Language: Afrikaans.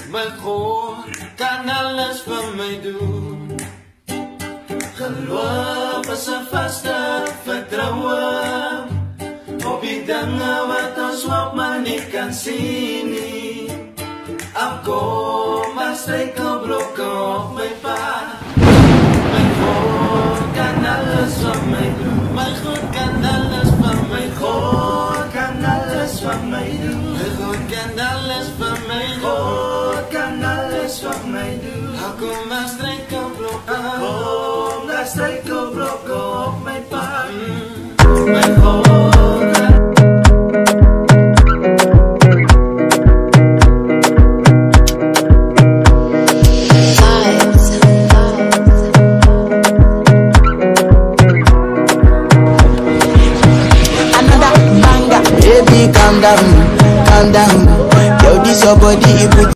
mijn God kan alles vir my doen. Geloof is 'n vaste vertroue op die dinge wat ons hoop maar nie kan sien nie. Afkom maar struikelblokke op my pad. My God kan alles vir my doen. My God kan alles vir my. God kan alles vir my doen. My God kan alles vir my. God kan alles vir my doen. Afkom maar struikelblokke. Kom maar struikelblokke op my pad. My God kan. Baby, calm down, calm down. Yo, this your body, it put